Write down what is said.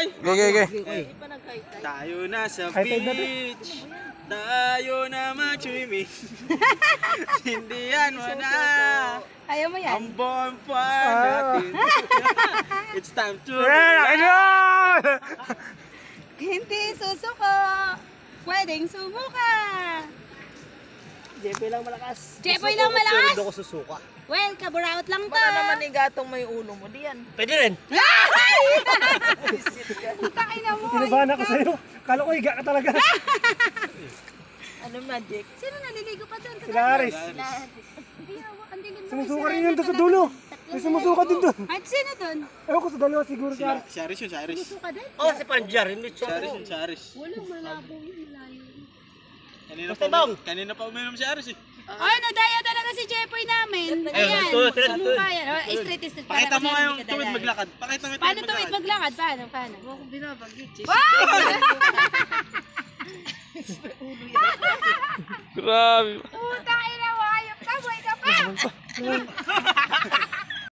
Okay. Tayo na sa beach. Tayo na mag-swimming. Hindihan mo na. Ayaw mo yan? Ang bonfire natin. It's time to... Hindi susuko. Pwedeng sumuka. Jepoy lang malakas. Jepoy lang malakas? Pero hindi ko susuka. Well, kaburaot lang to. Baka naman ni gatong may ulo mo diyan. Pwede rin. Takin na mo. Tinabahan ako sa'yo. Kala ko higa ka talaga. Ano magic? Sino naliligo pa doon? Sila Aris. Sumusuka rin yun doon sa dulo. May sumusuka din doon. At sino doon? Ewan ko sa dalawa siguro si Aris. Si Aris yun, si Aris. Susuka din? Oh, si Panjar. Hindi Si Aris yun, si Aris. Walang malabo yun, malayo. Kanina pa uminom si Aris eh. Ay, nadaya talaga si Jepoy namin. Ayan, sumuka yan. Street. Pakita mo nga yung tuwid maglakad. Pakita mo yung Paano tuwid maglakad? Paano? Ako binabagit. Grabe. Puta, ina mo, ayop ka, buhay ka pa!